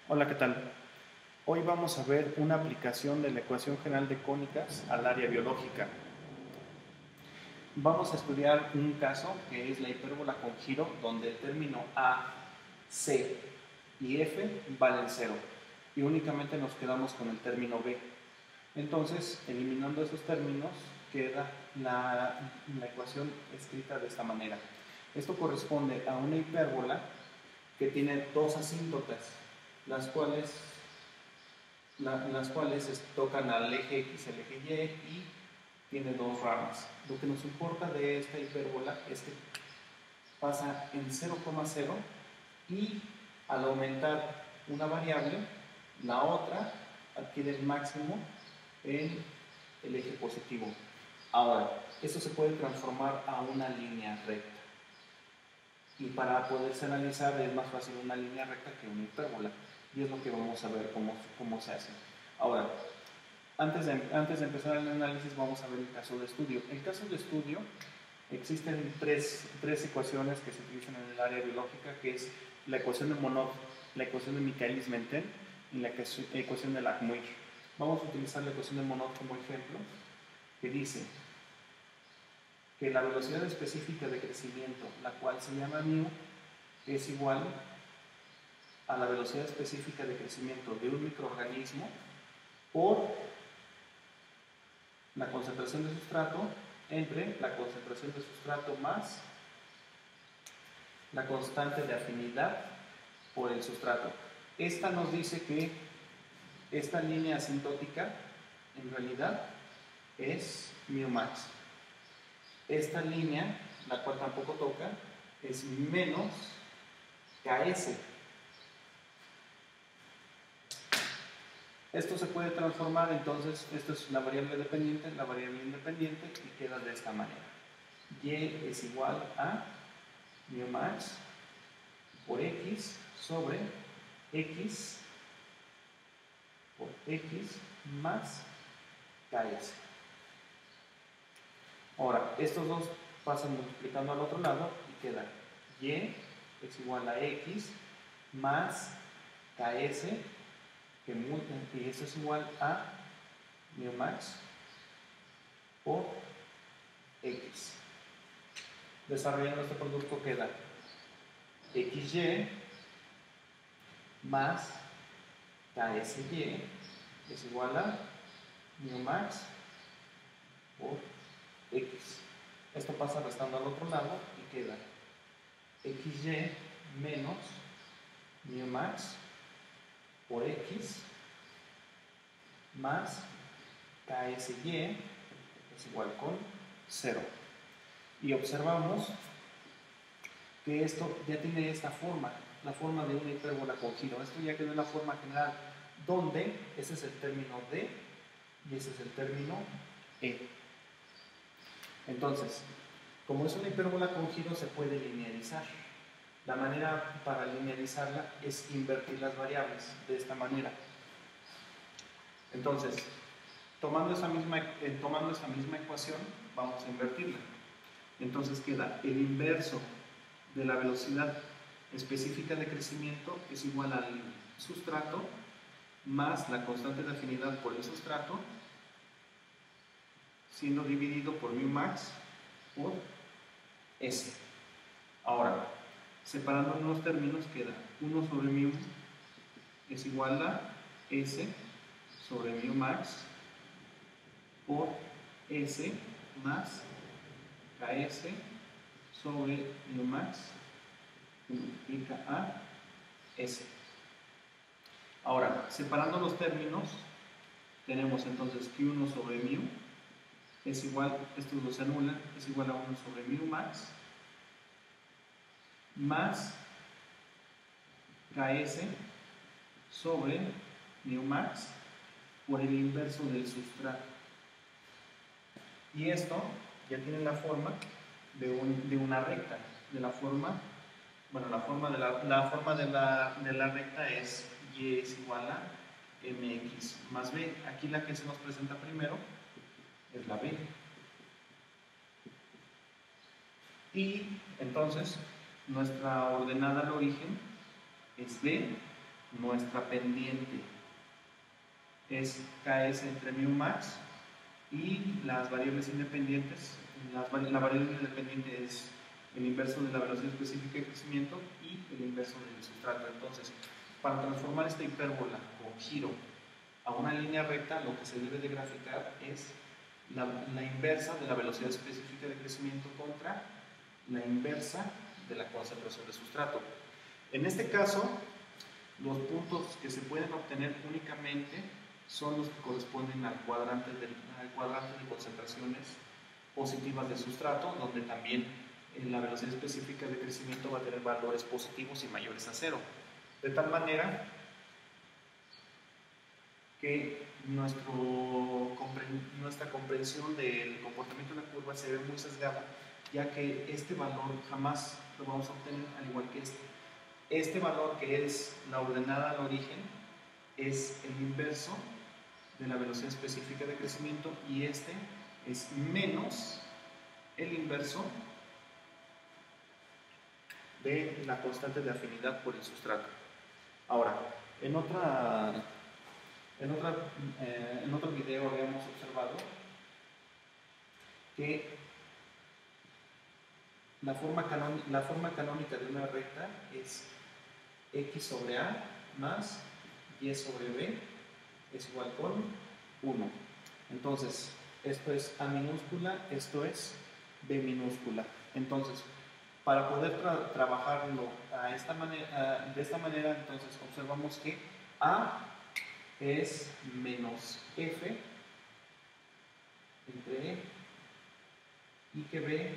Hola, ¿qué tal? Hoy vamos a ver una aplicación de la ecuación general de cónicas al área biológica. Vamos a estudiar un caso que es la hipérbola con giro, donde el término A, C y F valen 0 y únicamente nos quedamos con el término B. Entonces, eliminando esos términos, queda la ecuación escrita de esta manera. Esto corresponde a una hipérbola que tiene dos asíntotas, las cuales tocan al eje X, el eje Y, y tiene dos ramas. Lo que nos importa de esta hipérbola es que pasa en 0,0 y al aumentar una variable, la otra adquiere el máximo en el eje positivo. Ahora, esto se puede transformar a una línea recta. Y para poderse analizar es más fácil una línea recta que una hipérbola. Y es lo que vamos a ver cómo se hace. Ahora, antes de empezar el análisis vamos a ver el caso de estudio. El caso de estudio, existen tres ecuaciones que se utilizan en el área biológica, que es la ecuación de Monod, la ecuación de Michaelis-Menten y la ecuación de Langmuir. Vamos a utilizar la ecuación de Monod como ejemplo, que dice que la velocidad específica de crecimiento, la cual se llama μ, es igual a la velocidad específica de crecimiento de un microorganismo por la concentración de sustrato entre la concentración de sustrato más la constante de afinidad por el sustrato. Esta nos dice que esta línea asintótica en realidad es μmax. Esta línea, la cual tampoco toca, es menos Ks. Esto se puede transformar, entonces, esto es la variable dependiente, la variable independiente, y queda de esta manera. Y es igual a μmax por x sobre x por x más Ks. Ahora, estos dos pasan multiplicando al otro lado y queda y es igual a x más Ks, y eso es igual a μmax por x. Desarrollando este producto queda xy más ksy es igual a μmax por x. Esto pasa restando al otro lado y queda xy menos μmax por x más ksy es igual con 0. Y observamos que esto ya tiene esta forma, la forma de una hipérbola con giro. Esto ya quedó en la forma general, donde ese es el término D y ese es el término E. Entonces, como es una hipérbola con giro, se puede linearizar. La manera para linearizarla es invertir las variables de esta manera. Entonces, tomando esa misma ecuación, vamos a invertirla. Entonces queda el inverso de la velocidad específica de crecimiento es igual al sustrato más la constante de afinidad por el sustrato, siendo dividido por μmax por S. Ahora, separando unos términos, queda 1 sobre μ es igual a S sobre μmax por S más Ks sobre μmax multiplica a S. Ahora, separando los términos, tenemos entonces que 1 sobre μ es igual, estos dos se anulan, es igual a 1 sobre μmax más Ks sobre μmax por el inverso del sustrato. Y esto ya tiene la forma de una recta, de la forma, bueno, la forma de la recta es y es igual a mx más b. Aquí la que se nos presenta primero es la b. Y entonces nuestra ordenada al origen es b nuestra pendiente es KS entre mu max y las variables independientes, la variable independiente es el inverso de la velocidad específica de crecimiento y el inverso del sustrato. Entonces, para transformar esta hipérbola con giro a una línea recta, lo que se debe de graficar es la inversa de la velocidad específica de crecimiento contra la inversa de la concentración de sustrato. En este caso, los puntos que se pueden obtener únicamente son los que corresponden al cuadrante de concentraciones positivas del sustrato, donde también la velocidad específica de crecimiento va a tener valores positivos y mayores a cero. De tal manera que nuestra comprensión del comportamiento de la curva se ve muy sesgada, ya que este valor jamás lo vamos a obtener al igual que este. Este valor, que es la ordenada al origen, es el inverso de la velocidad específica de crecimiento, y este es menos el inverso de la constante de afinidad por el sustrato. Ahora, en otro video habíamos observado que la forma canónica de una recta es x sobre a más y sobre b es igual con 1. Entonces, esto es a minúscula, esto es b minúscula. Entonces, para poder trabajarlo de esta manera, entonces observamos que a es menos f entre e, y que b